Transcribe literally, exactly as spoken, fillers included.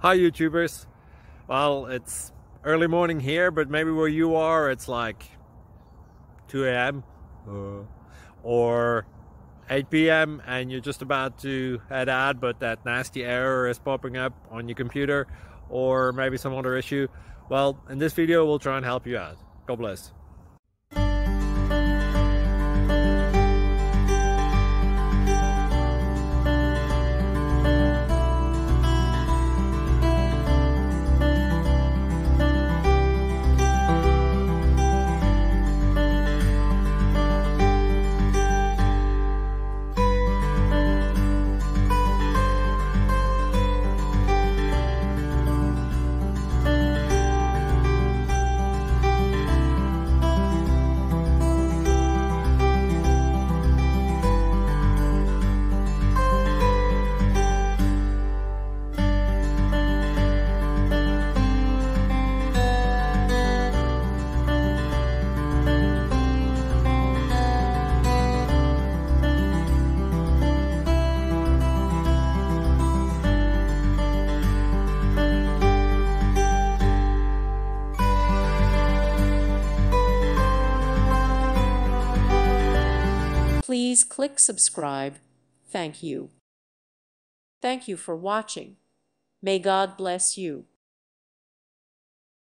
Hi YouTubers. Well, it's early morning here, but maybe where you are it's like two A M uh, or eight P M and you're just about to head out, but that nasty error is popping up on your computer, or maybe some other issue. Well, in this video we'll try and help you out. God bless. Please click subscribe. Thank you. Thank you for watching. May God bless you.